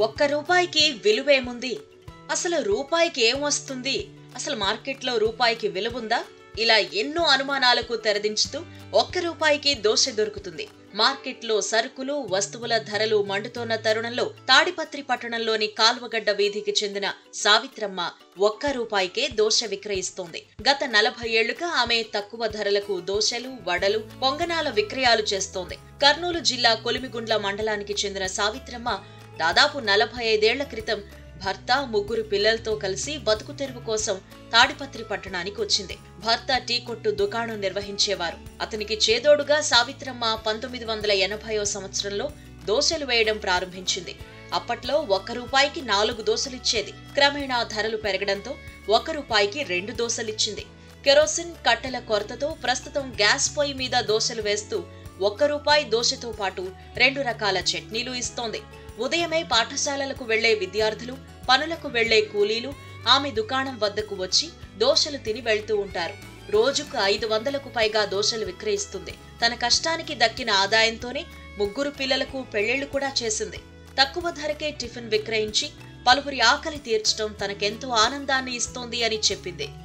ఒక్క రూపాయికి విలువేముంది? అసలు రూపాయికి ఏం వస్తుంది? అసలు మార్కెట్లో రూపాయికి విలువుందా? ఇలా ఎన్నో అనుమానాలకు తెరదించుతూ ఒక్క రూపాయికి దోశ దొరుకుతుంది. మార్కెట్లో సరుకులు, వస్తువుల ధరలు మండుతోన్న తరుణంలో తాడిపత్రి పట్టణంలోని కాల్వగడ్డ వీధికి చెందిన సావిత్రమ్మ ఒక్క రూపాయికే దోశ విక్రయిస్తోంది. గత 40 ఏళ్లుగా ఆమె తక్కువ ధరలకు దోశలు, వడలు, పొంగనాల విక్రయాలు చేస్తోంది. కర్నూలు జిల్లా కొలిమిగుండ్ల మండలానికి చెందిన సావిత్రమ్మ దాదాపు 45 ఏళ్ల క్రితం భర్త, 3 పిల్లలతో కలిసి బతుకు తెరువు కోసం తాడిపత్రి పట్టణానికి వచ్చింది. భర్త టీ కొట్టు దుకాణం నిర్వహించేవారు. అతనికి చేదోడుగా సావిత్రమ్మ 1980వ సంవత్సరంలో దోశలు వేయడం ప్రారంభించింది. అప్పట్లో ఒక్క రూపాయికి 4 దోశలిచ్చేది. క్రమేణా ధరలు పెరగడంతో ఒక్క రూపాయికి 2 దోశలిచ్చింది. కెరోసిన్ కట్టెల కొరతతో ప్రస్తుతం గ్యాస్ పొయ్యి మీద దోశలు వేస్తూ ఒక్క రూపాయి దోశతో పాటు 2 రకాల చట్నీలు ఇస్తోంది. ఉదయమే పాఠశాలలకు వెళ్లే విద్యార్థులు, పనులకు వెళ్లే కూలీలు ఆమె దుకాణం వద్దకు వచ్చి దోశలు తిని వెళ్తూ ఉంటారు. రోజుకు 500కు పైగా దోశలు విక్రయిస్తుంది. తన కష్టానికి దక్కిన ఆదాయంతోనే 3 పిల్లలకు పెళ్లిళ్లు కూడా చేసింది. తక్కువ ధరకే టిఫిన్ విక్రయించి పలువురి ఆకలి తీర్చడం తనకెంతో ఆనందాన్ని ఇస్తోంది అని చెప్పింది.